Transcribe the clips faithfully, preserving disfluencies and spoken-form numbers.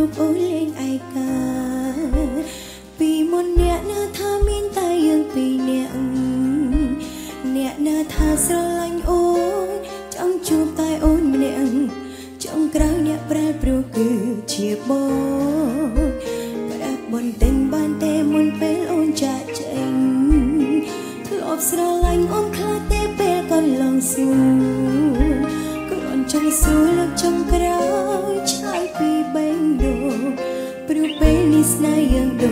กโอเล่งไอคาปีมนเนี่ยนาทามินตายยังปีเนี่ยเนี่ยนาทาสลายโอนจังจูบตายโอนเนี่ยจังกลางเนี่ยแปรปรูคือเชียบบนปรับบนเต็งบ้านเตมนเป็นโอนจะเจงทลบสลายโอนคลาเตเปก็ลองสู้กรอนจังสู้แล้วจังกลางชายปีเบงโดปรูเปนิสนายังโด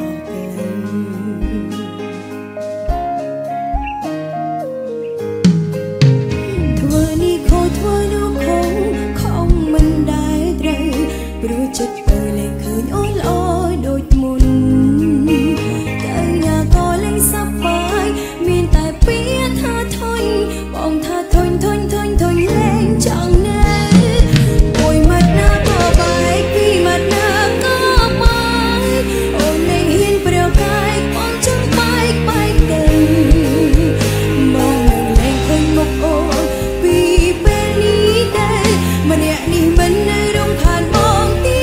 รู้จักเออเลยคืนอ้อนอ้อยโดดมุนแต่อยากก็เลยสับไปมีแต่เปียเธอทนมองเธอทนทนทนทนแรงจังแน่โอยมัดหน้าก็ไปพี่มัดหน้าก็ไปโอ้ในหินเปลี่ยวกายความจังไปไปเต็มมองหนึ่งแรงคนมกโอ้พี่เป็นนี้ได้มันเนี่ยนี่มันในดงผ่านมอง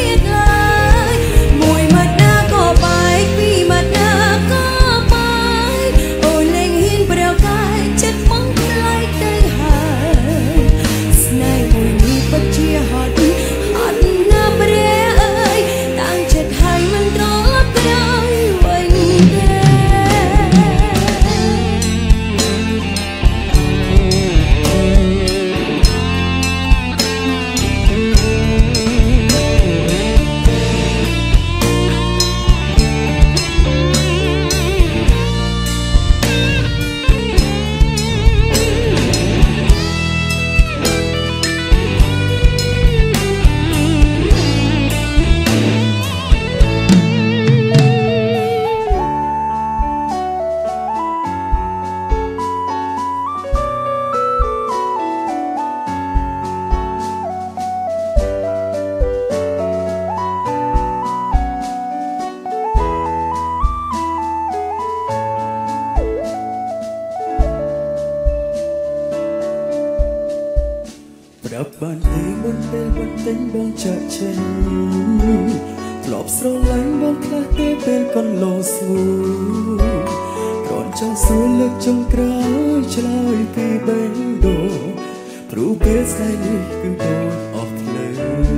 รับบานเองบนเป็นบนเต็งบางจะเช่นปลอบสลายบางคลาเตเป็นก้อนโลสูก่อนเจ้าสูเลือกจงกล้าชลายปีเบนโดปรูเปสไซนี่คือโดนออกเลย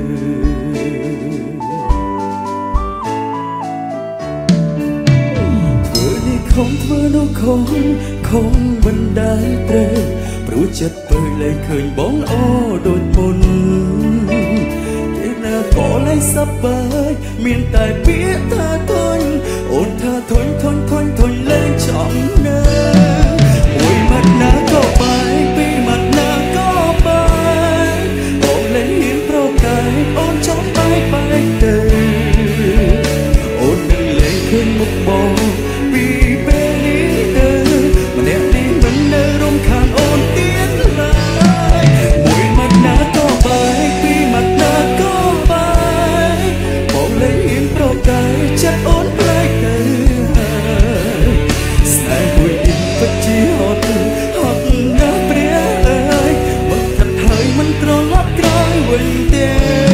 เธอนี่คงเธอโน้คงคงบันไดเตรรู้จักเปิดเลยเคยบ้องอ้อโดนปนเด็กน่าก่อเลยสับไปมีนแต่เปียตาทนโอนท่าทนทนทนทนเล่นช่องเนื้อโอ้ยมัดหน้าก็ไปปีมัดหน้าก็ไปโอนเล่นหินโปรกายโอนช่องไปไปเดินโอนหนึ่งเล่นขึ้นมุกบอปีเปนี้เดินมันเนี่ยนี่มันเดินร่มขานโอนจะโอนไปเกินสายบุญอินปัจจิหดหดน้ำเปรี้ยเลยมันทัดเฮยมันตรองลับกลายวันเด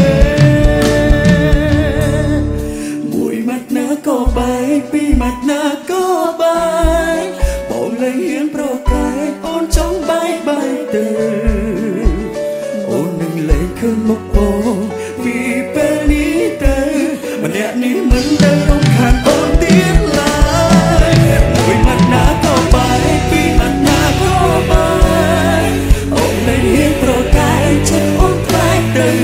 บุยมัดหน้าก็ไปปีมัดหน้าก็ไปบอกเลยเห็นโปรกายโอนจ้องใบใบเดินโอนหนึ่งเลยขึ้นมกโอปีเป็นนี้เดินมันเนี่ยนี่มันเดินต้องขาดโอนเตี้ยลายบุยมัดหน้าก็ไปปีมัดหน้าก็ไปโอนเลยเห็นโปรกายจะโอนคลายเดิน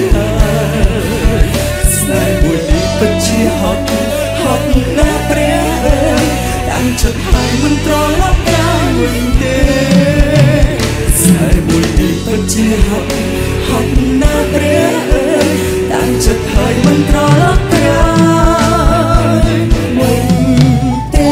สายบุยดีปัจจิหดหดหน้าเปรี้ยตั้งจุดหายมันตรอลับกลายวันเดสายบุยดีปัจจิหดหดหน้าเปรี้ยตั้งจุดหายมันตรอลับกลายวันเด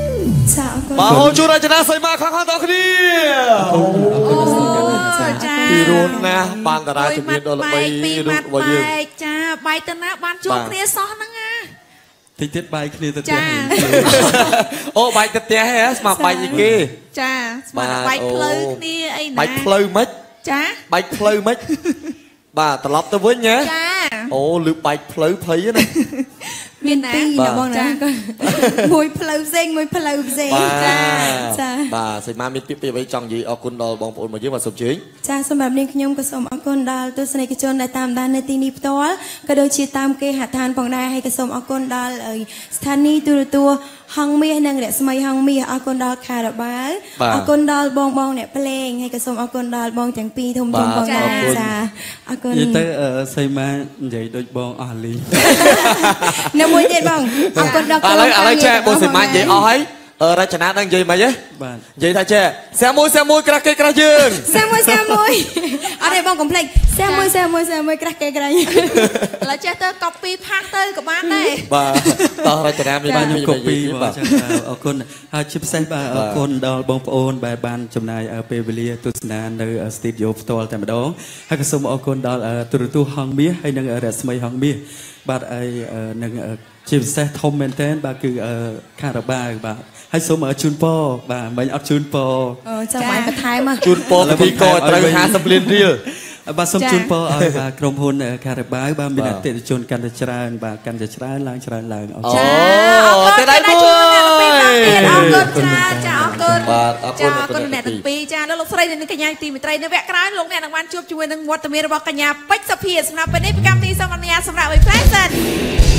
มาโฮจูราชนะใส่มาข้างๆต่อคดีរួនណាបានតារាជំនាញដល់ល្បីរូបរបស់យើងចាបាយទៅណាបានជួបគ្នាសោះហ្នឹងណាតិចទៀតបាយគ្នាទៅផ្ទះអូបាយទៅផ្ទះហ៎ស្មាបាយអីគេចាស្មាបាយផ្លូវគ្នាអីណាបាយផ្លូវមិនចាបាយផ្លូវមិនបាទត្រឡប់ទៅវិញណាចាអូលឺបាយផ្លូវភ័យណាមានពីរណាបងណាមួយផ្លូវផ្សេងមួយផ្លូវផ្សេងចាចាបាទសីមាមានពាក្យពេចន៍អ្វីចង់និយាយអរគុណដល់បងប្អូនមកយើងបាទសូមជើញចាសម្រាប់នាងខ្ញុំក៏សូមអរគុណដល់ទស្សនិកជនដែលតាមដាននៅទីនេះផ្ទាល់ក៏ដូចជាតាមគេហដ្ឋានផងដែរហើយក៏សូមអរគុណដល់ស្ថានីយ៍ទូរទស្សន៍ហងមាសនិងរស្មីហងមាសអរគុណដល់ខារ៉ាបាវអរគុណដល់បងបងអ្នកភ្លេងហើយក៏សូមអរគុណដល់បងទាំងពីរធំធំផងដែរចាអរគុណនិយាយទៅសីមានិយាយដូចបងអស់លីនៅមួយទៀតបងអរគុណដល់ឥឡូវឥឡូវចេះបងសីមានិយាយអស់ហើយរចនានឹងនិយាយមិនហ៎បាទនិយាយថាចេះសែមួយសែមួយក្រាស់គេក្រាស់យើងសែមួយសែមួយអត់ទេបងកុំភ្លេចសែមួយសែមួយសែមួយក្រាស់គេក្រាស់យើងឥឡូវចេះទៅ copy ផាសទៅក៏បានដែរបាទតោះរចនាមានបានខ្ញុំ copy បាទអរគុណហើយជាពិសេសបាទអរគុណដល់បងប្អូនដែលបានចំណាយពេលវេលាទស្សនានៅ studio ផ្ទាល់តែម្ដងហើយក៏សូមអរគុណដល់ទូរទស្សន៍ហងមាសហើយនិងរស្មីហងមាសបាទហើយនឹងជាពិសេសធំមែនទែនបាទគឺខារ៉ាបាវបាទហើយសូមជូនពរបាទមិនអត់ជូនពរអូចាំបាញ់បន្ថែមជូនពរពិធីករត្រូវห้าสิบលានរៀលបាទសូមជូនពរឲ្យបាទក្រុមហ៊ុនខារ៉ាបាវបាទមានអតិថិជនកាន់តែច្រើនបាទកាន់តែច្រើនឡើងច្រើនឡើងអរគុណអូទេដៃមួយអរគុណច្រើនចាអរគុណបាទអរគុណអរគុណអ្នកទាំងពីរចាលោកស្រីនិងកញ្ញាទីមេត្រីនៅវគ្គក្រោយលោកអ្នកនឹងបានជួបជាមួយនឹងវត្តមានរបស់កញ្ញាពេជ្រសុភាសម្រាប់ពេលនេះពីកម្មវិធីសូមអនុញ្ញាតសម្រាប់ឲ្យផ្លែសិន